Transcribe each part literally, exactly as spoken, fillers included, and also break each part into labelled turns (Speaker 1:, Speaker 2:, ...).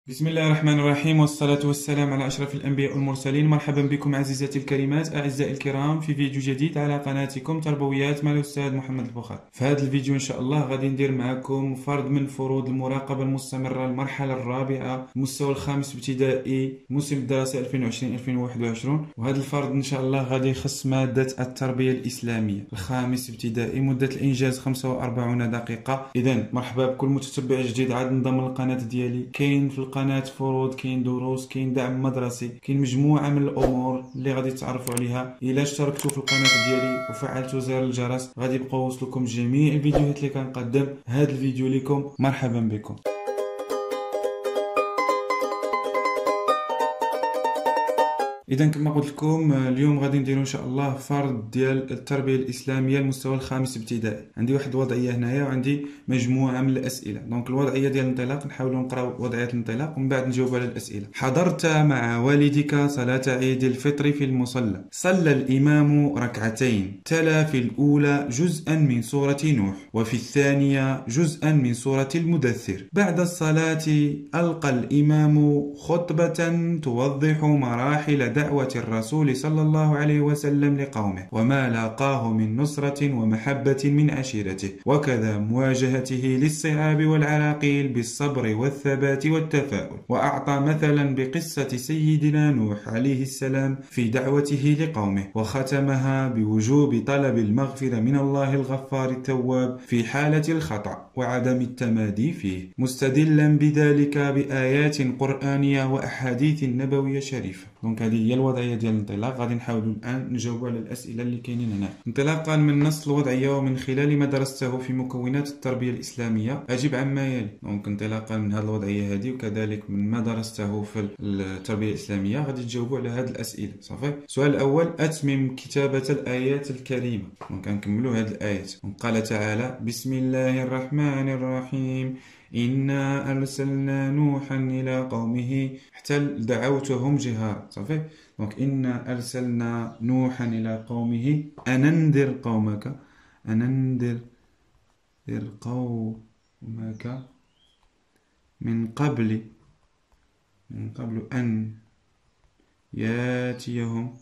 Speaker 1: بسم الله الرحمن الرحيم، والصلاة والسلام على أشرف الأنبياء والمرسلين. مرحبا بكم عزيزاتي الكريمات، أعزائي الكرام، في فيديو جديد على قناتكم تربويات مع الأستاذ محمد البخاري. في هذا الفيديو إن شاء الله غادي ندير معكم فرض من فروض المراقبة المستمرة المرحلة الرابعة المستوى الخامس ابتدائي الموسم الدراسي ألفين وعشرين ألفين وواحد وعشرين. وهذا الفرض إن شاء الله غادي يخص مادة التربية الإسلامية الخامس ابتدائي. مدة الإنجاز خمسة وأربعين دقيقة. إذا مرحبا بكل متتبع جديد عاد انضم للقناة ديالي. كاين في القناة فروض، كاين دروس، كاين دعم مدرسي، كاين مجموعة من الأمور اللي غادي تعرفوا عليها. إلا اشتركتوا في القناة ديالي وفعلتوا زر الجرس غادي يبقاو يوصلكم جميع الفيديوهات اللي كنقدم. هذا الفيديو لكم، مرحبا بكم. اذا كما قلت لكم اليوم غادي نديرو ان شاء الله فرض ديال التربيه الاسلاميه المستوى الخامس ابتدائي. عندي واحد الوضعيه هنايا وعندي مجموعه من الاسئله. دونك الوضعيه ديال الانطلاق نحاولوا نقراو وضعيه الانطلاق ومن بعد نجاوب على الاسئله. حضرت مع والدك صلاه عيد الفطر في المصلى. صلى الامام ركعتين، تلا في الاولى جزءا من سوره نوح وفي الثانيه جزءا من سوره المدثر. بعد الصلاه القى الامام خطبه توضح مراحل دعوة الرسول صلى الله عليه وسلم لقومه وما لاقاه من نصرة ومحبة من عشيرته، وكذا مواجهته للصعاب والعراقيل بالصبر والثبات والتفاؤل. وأعطى مثلا بقصة سيدنا نوح عليه السلام في دعوته لقومه، وختمها بوجوب طلب المغفرة من الله الغفار التواب في حالة الخطأ وعدم التمادي فيه، مستدلا بذلك بآيات قرآنية وأحاديث نبوية شريفة. دونك هذه هي الوضعيه ديال الانطلاق. غادي نحاولوا الان نجاوبوا على الاسئله اللي كاينين هنا. انطلاقا من نص الوضعيه ومن خلال ما درسته في مكونات التربيه الاسلاميه اجب عما يلي. دونك انطلاقا من هذه الوضعيه هذه وكذلك من ما درسته في التربيه الاسلاميه غادي تجاوبوا على هذه الاسئله. صافي. السؤال الاول: اتمم كتابه الايات الكريمه. دونك كنكملوا هذه الايات. قال تعالى: بسم الله الرحمن الرحيم إنا أرسلنا نوحا إلى قومه حتى دعوتهم جهارا. صافي. دونك إنا أرسلنا نوحا إلى قومه أن أنذر قومك أن أنذر قومك من قبل من قبل أن ياتيهم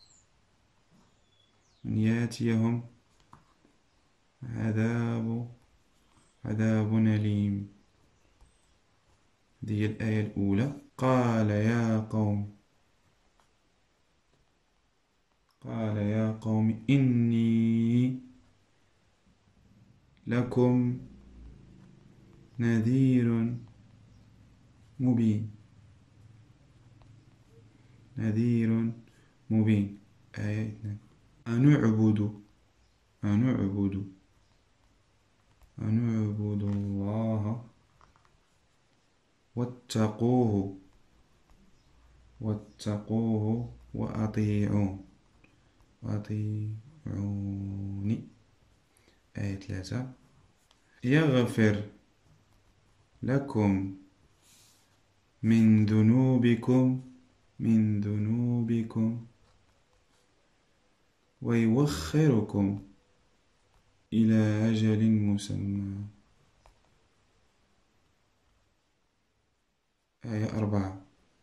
Speaker 1: أن ياتيهم عذاب عذاب أليم. هذه الآية الأولى. قال يا قوم قال يا قوم إني لكم نذير مبين نذير مبين. آية اثنين: أن اعبدوا أن اعبدوا أن اعبدوا الله واتقوه واتقوه وأطيعون وأطيعوني. آية ثلاثة: يغفر لكم من ذنوبكم من ذنوبكم ويوخركم إلى أجل مسمى. آية أربعة: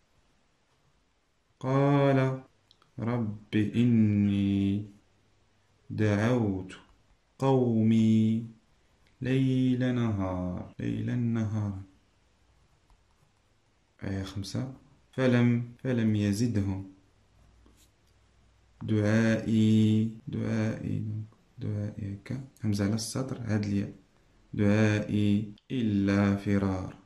Speaker 1: قال رب إني دعوت قومي ليل نهار ليلا نهارا. آية خمسة: فلم فلم يزدهم دعائي دعائي دعائي همزة على السطر هاد الياء دعائي إلا فرار.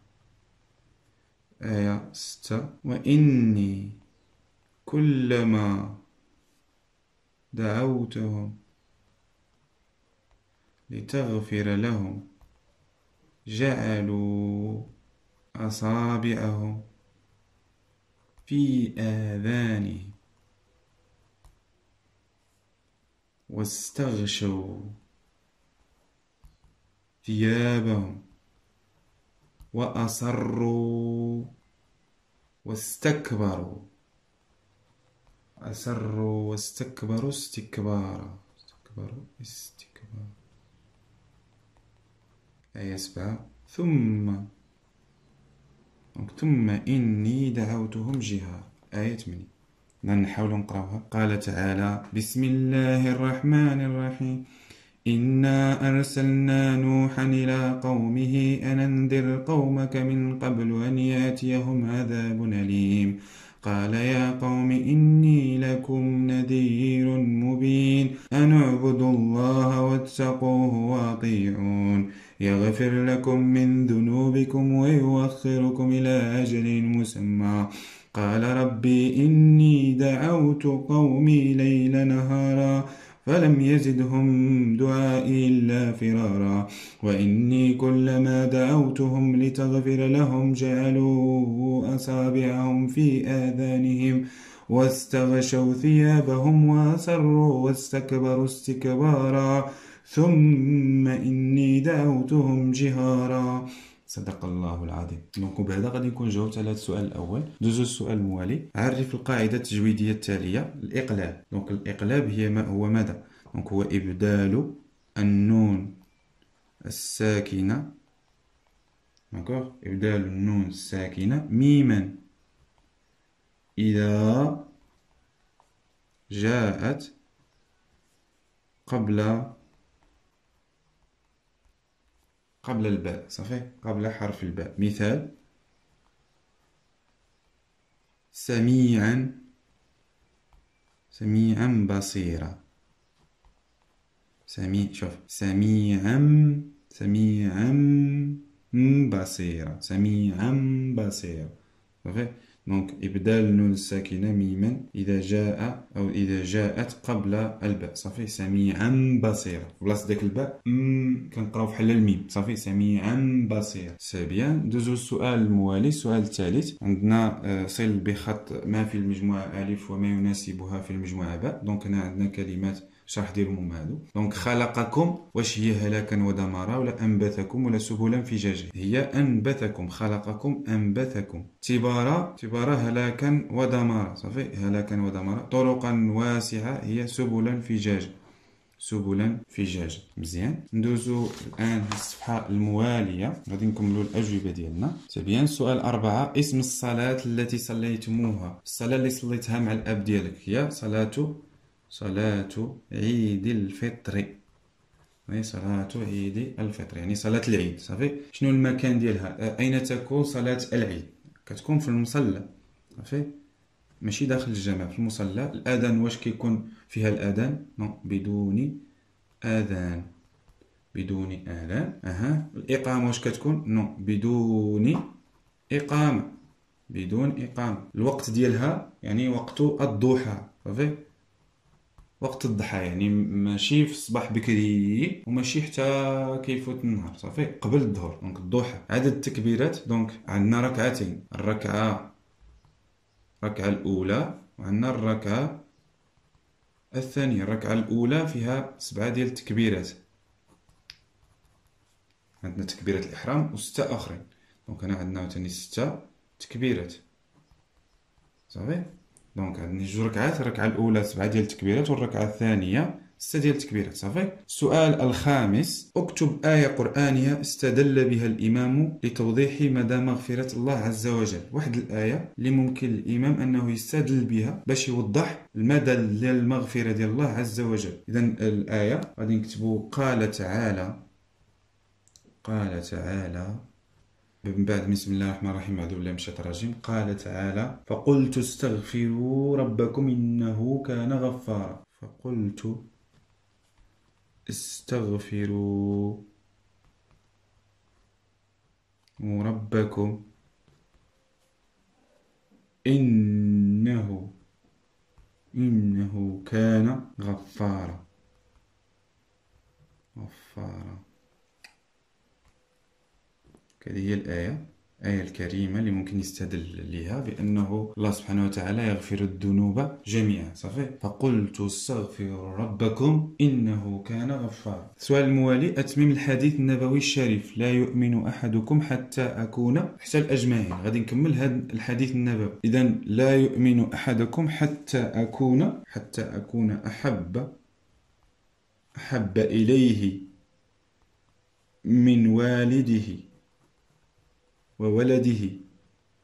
Speaker 1: آية ستة: وإني كلما دعوتهم لتغفر لهم جعلوا أصابعهم في آذانهم واستغشوا ثيابهم وأصروا واستكبروا أسروا واستكبروا استكبارا استكبروا استكبارا. آية سبعة: ثم دونك ثم إني دعوتهم جهارا، آية ثمانية. نحاول نقراوها. قال تعالى: بسم الله الرحمن الرحيم. إنا أرسلنا نوحا إلى قومه أن أنذر قومك من قبل أن يأتيهم عذاب أليم. قال يا قوم إني لكم نذير مبين أن اعبدوا الله واتقوه وأطيعون يغفر لكم من ذنوبكم ويؤخركم إلى أجل مسمى. قال ربي إني دعوت قومي ليلا نهارا فلم يزدهم دعائي إلا فرارا وإني كلما دعوتهم لتغفر لهم جعلوا أصابعهم في آذانهم واستغشوا ثيابهم وأصروا واستكبروا استكبارا ثم إني دعوتهم جهارا. صدق الله العظيم. دونك وبهذا غادي نكون جاوبت على السؤال الاول. دوزو السؤال الموالي. عرف القاعده التجويديه التاليه. الاقلاب. دونك الاقلاب هي ما هو ماذا؟ دونك هو ابدال النون الساكنه، داكوغ، ابدال النون الساكنه ميما اذا جاءت قبل قبل الباء، صافي، قبل حرف الباء. مثال: سميعا سميعا بصيرا. سميع، شوف، سميعا سميعا بصيرا، سميعا بصيرا، صافي. دونك إبدال النون الساكنة ميما إذا جاء أو إذا جاءت قبل الباء، صافي. سميعا بصيرا بلاصة داك الباء م كنقراو بحال الميم، صافي. سميعا بصيرا. سي بيان. ندوزو السؤال الموالي. السؤال الثالث عندنا صل بخط ما في المجموعة ألف وما يناسبها في المجموعة باء. دونك هنا عندنا كلمات شرح ديالهم هادو. دونك خلقكم، واش هي هلاكا ودمارا ولا أنبتكم ولا سبلا فجاجا؟ هي أنبتكم. خلقكم أنبتكم. تبارا تبارا هلاكا ودمارا، صافي، هلاكا ودمارا. طرقا واسعة هي سبلا فجاجا، سبلا فجاجا. مزيان. ندوزو الآن الصفحة الموالية غادي نكملو الأجوبة ديالنا. تبين سؤال أربعة. اسم الصلاة التي صليتموها. الصلاة اللي صليتها مع الأب ديالك هي صلاة صلاة عيد الفطر. هي صلاة عيد الفطر، يعني صلاة العيد، صافي. شنو المكان ديالها؟ أين تكون صلاة العيد؟ كتكون في المصلى، صافي، ماشي داخل الجامع، في المصلى. الأذان واش كيكون فيها الأذان؟ نو، بدون أذان، بدون أذان. أها. الإقامة واش كتكون؟ نو، بدون إقامة، بدون إقامة. الوقت ديالها يعني وقت الضحى، صافي، وقت الضحى، يعني ماشي في الصباح بكري وماشي حتى كيفوت النهار، صافي، قبل الظهر. دونك الضحى. عدد التكبيرات، دونك عندنا ركعتين. الركعة الركعة الأولى وعندنا الركعة الثانية. الركعة الأولى فيها سبعة ديال التكبيرات، عندنا تكبيرة الإحرام وستة آخرين. دونك هنا عندنا عاوتاني ستة تكبيرات، صافي. دونك عندنا جوج ركعات. الركعة الأولى سبعة ديال التكبيرات والركعة الثانية ستة ديال التكبيرات، صافي. السؤال الخامس. اكتب آية قرآنية استدل بها الإمام لتوضيح مدى مغفرة الله عز وجل. واحد الآية اللي ممكن الإمام أنه يستدل بها باش يوضح المدى ديال المغفرة ديال الله عز وجل. إذن الآية غادي نكتبو قال تعالى قال تعالى من بعد بسم الله الرحمن الرحيم أعوذ بالله من الشيطان الرجيم. قال تعالى: فقلت استغفروا ربكم إنه كان غفارا. فقلت استغفروا ربكم إنه إنه كان غفارا، غفارا. هذه هي الآية الآية الكريمة اللي ممكن يستدل لها بأنه الله سبحانه وتعالى يغفر الذنوب جميعا، صافي. فقلت استغفروا ربكم إنه كان غفارا. السؤال الموالي. أتمم الحديث النبوي الشريف: لا يؤمن أحدكم حتى أكون حتى الأجمعين. غادي نكمل هذا الحديث النبوي. إذن لا يؤمن أحدكم حتى أكون حتى أكون أحب أحب إليه من والده وولده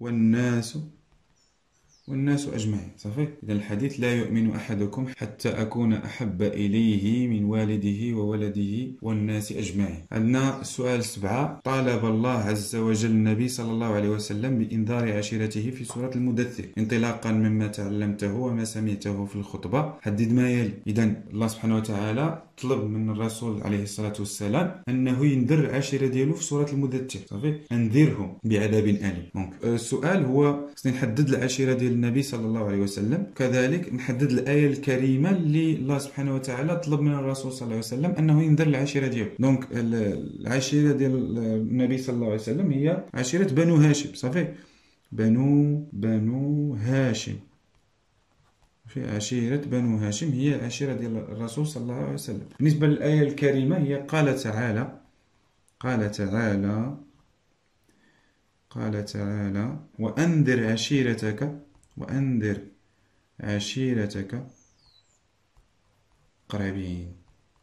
Speaker 1: والناس والناس أجمعين. صافي. إذا الحديث لا يؤمن أحدكم حتى أكون أحب إليه من والده وولده والناس أجمعين. عندنا السؤال سبعة. طالب الله عز وجل النبي صلى الله عليه وسلم بإنذار عشيرته في سورة المدثر انطلاقا مما تعلمته وما سمعته في الخطبة حدد ما يلي. إذا الله سبحانه وتعالى طلب من الرسول عليه الصلاة والسلام أنه ينذر العشيرة ديالو في سورة المدثر. صافي. أنذرهم بعذاب أليم. دونك السؤال هو خصني نحدد العشيرة ديال النبي صلى الله عليه وسلم، كذلك نحدد الآية الكريمة اللي الله سبحانه وتعالى طلب من الرسول صلى الله عليه وسلم أنه ينذر العشيرة ديالو. دونك العشيرة ديال النبي صلى الله عليه وسلم هي عشيرة بنو هاشم. صافي. بنو بنو هاشم. في عشيرة بنو هاشم هي العشيرة ديال الرسول صلى الله عليه وسلم. بالنسبة للآية الكريمة هي قال تعالى قال تعالى قال تعالى وأنذر عشيرتك وأنذر عشيرتك الأقربين.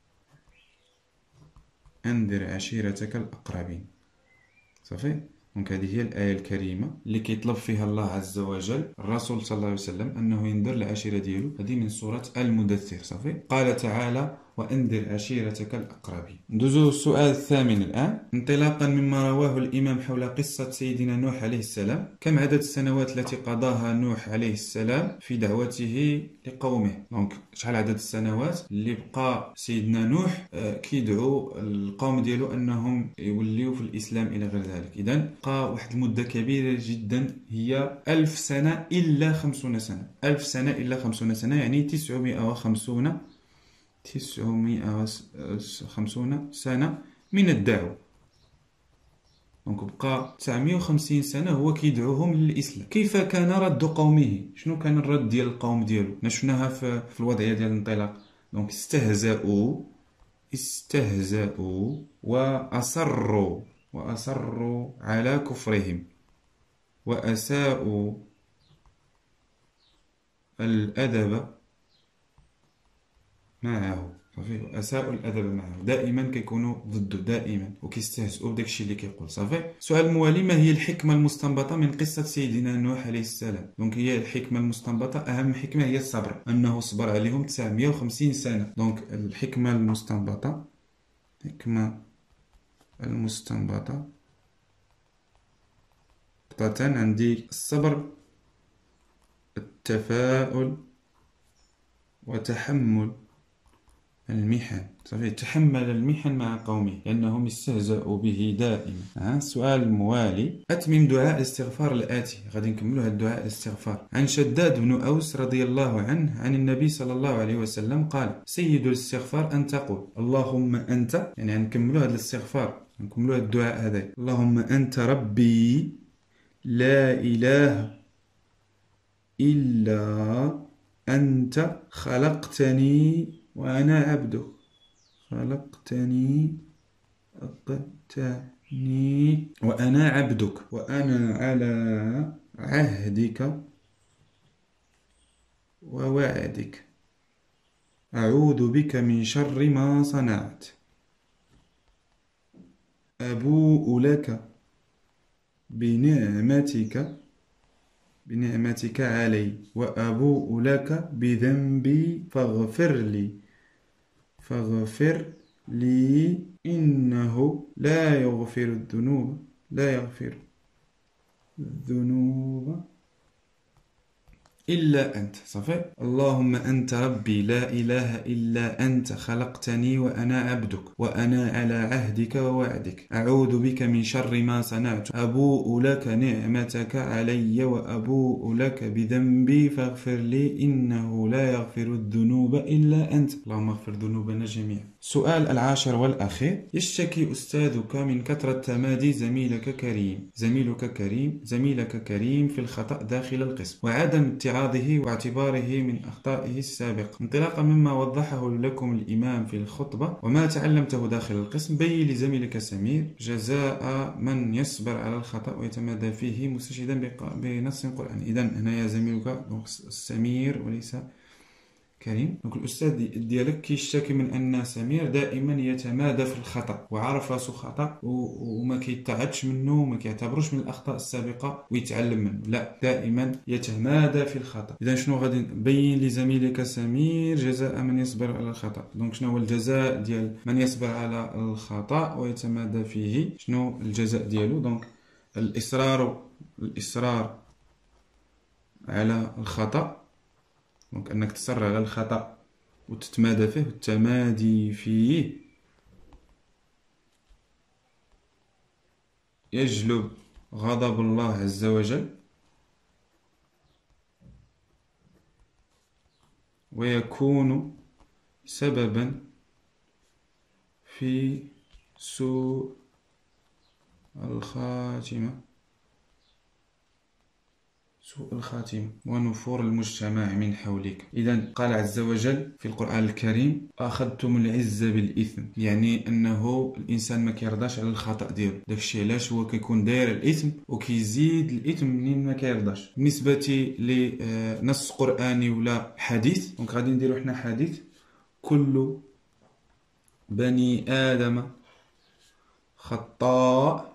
Speaker 1: أنذر عشيرتك الأقربين. صافي. دونك هذه هي الآية الكريمة اللي كيطلب فيها الله عز وجل الرسول صلى الله عليه وسلم أنه ينذر العشيرة ديالو. هذه من سورة المدثر. صافي. قال تعالى وأنذر عشيرتك الأقربين. ندوزو السؤال الثامن الآن. انطلاقا مما رواه الإمام حول قصة سيدنا نوح عليه السلام، كم عدد السنوات التي قضاها نوح عليه السلام في دعوته لقومه؟ دونك شحال عدد السنوات اللي بقى سيدنا نوح كيدعو القوم ديالو أنهم يوليو في الإسلام إلى غير ذلك. إذن بقى واحد المدة كبيرة جدا هي ألف سنة إلا خمسون سنة. ألف سنة إلا خمسون سنة يعني تسعمائة وخمسون تسعمائة وخمسون سنة من الدعوة. دونك بقى تسعمائة وخمسين سنة هو كيدعوهم للإسلام. كيف كان رد قومه؟ شنو كان الرد ديال القوم ديالو؟ شفناها في, في الوضعية ديال الانطلاق. دونك استهزأوا استهزأوا وأصروا وأصروا على كفرهم وأساءوا الأدب معه. صافي. وأساءوا الأدب معه. دائما كيكونوا ضده دائما وكيستهزئوا بداكشي اللي كيقول. صافي. السؤال الموالي. ما هي الحكمة المستنبطة من قصة سيدنا نوح عليه السلام؟ دونك هي الحكمة المستنبطة، أهم حكمة هي الصبر، أنه صبر عليهم تسعمائة وخمسين سنة. دونك الحكمة المستنبطة الحكمة المستنبطة قطعة عندي الصبر، التفاؤل، وتحمل المحن. صافي. تحمل المحن مع قومه لأنهم استهزأوا به دائما. ها السؤال الموالي. أتمم دعاء الاستغفار الآتي. غادي نكملوا هذا الدعاء الاستغفار. عن شداد بن أوس رضي الله عنه عن النبي صلى الله عليه وسلم قال سيد الاستغفار أن تقول اللهم أنت، يعني نكملوا هذا الاستغفار نكملوا هذا الدعاء هذا. اللهم أنت ربي لا إله إلا أنت خلقتني وأنا عبدك خلقتني خلقتني وأنا عبدك وأنا على عهدك ووعدك أعوذ بك من شر ما صنعت أبوء لك بنعمتك بنعمتك علي وأبوء لك بذنبي فاغفر لي فاغفر لي إنه لا يغفر الذنوب لا يغفر الذنوب إلا أنت. صافي. اللهم أنت ربي لا إله إلا أنت خلقتني وأنا عبدك وأنا على عهدك ووعدك أعوذ بك من شر ما صنعت أبوء لك نعمتك علي وأبوء لك بذنبي فاغفر لي إنه لا يغفر الذنوب إلا أنت. اللهم اغفر ذنوبنا جميعا. سؤال العاشر والأخير. يشتكي أستاذك من كثرة تمادي زميلك كريم زميلك كريم زميلك كريم في الخطأ داخل القسم وعدم اتعاظه واعتباره من أخطائه السابقة. انطلاقا مما وضحه لكم الإمام في الخطبة وما تعلمته داخل القسم بين لزميلك سمير جزاء من يصبر على الخطأ ويتمادى فيه مستشهدا بنص قرآني. إذن هنا يا زميلك سمير وليس كريم. دونك الاستاذ ديالك كيشتكي من ان سمير دائما يتمادى في الخطا، وعارف راسو خطا وما كيتعدش منه وما كيعتبروش من الاخطاء السابقه ويتعلم منه، لا دائما يتمادى في الخطا. اذا شنو غادي نبين لزميلك سمير جزاء من يصبر على الخطا؟ دونك شنو هو الجزاء ديال من يصبر على الخطا ويتمادى فيه؟ شنو الجزاء ديالو؟ دونك الاصرار الاصرار على الخطا، دونك انك تصر على الخطا وتتمادى فيه، والتمادي فيه يجلب غضب الله عز وجل ويكون سببا في سوء الخاتمة سوء الخاتمة ونفور المجتمع من حولك. إذا قال عز وجل في القرآن الكريم: أخذتم العزة بالإثم، يعني أنه الإنسان ما كيرضاش على الخطأ ديالو. داكشي علاش هو كيكون داير الإثم وكيزيد الإثم منين ما كيرضاش. بالنسبة لنص قرآني ولا حديث، دونك غادي نديرو حنا حديث: كل بني آدم خطاء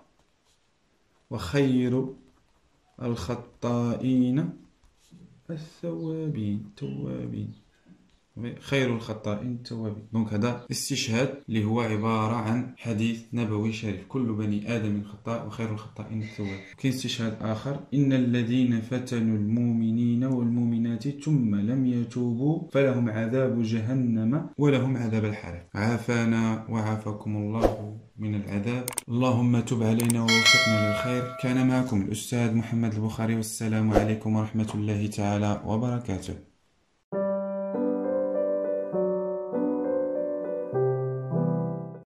Speaker 1: وخير الخطائين الثوابين توابين خير الخطائين التوابين. دونك هذا استشهاد اللي هو عبارة عن حديث نبوي شريف: كل بني آدم خطاء وخير الخطائين التوابين. كاين استشهاد آخر: إن الذين فتنوا المؤمنين والمؤمنات ثم لم يتوبوا فلهم عذاب جهنم ولهم عذاب الحريق. عافانا وعافاكم الله من العذاب. اللهم تب علينا ووفقنا للخير. كان معكم الأستاذ محمد البخاري، والسلام عليكم ورحمة الله تعالى وبركاته.